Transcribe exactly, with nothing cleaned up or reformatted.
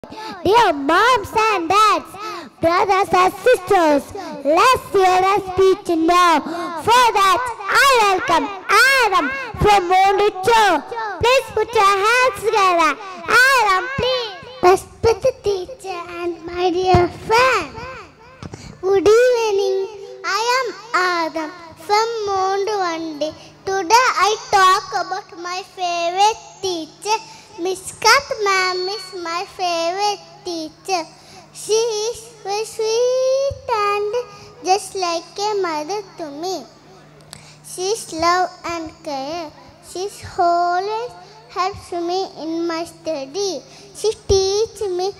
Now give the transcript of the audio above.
Dear moms and dads, brothers and sisters, let's hear a speech now. For that, I welcome Adam from Montessori. Please put your hands together. Adam, please. Respected teacher and my dear friend, good evening. I am Adam from Montessori. Today I talk about my favorite teacher. Miss Kat ma'am is my favorite teacher. She is very sweet and just like a mother to me. She is love and care. She always helps me in my study. She teaches me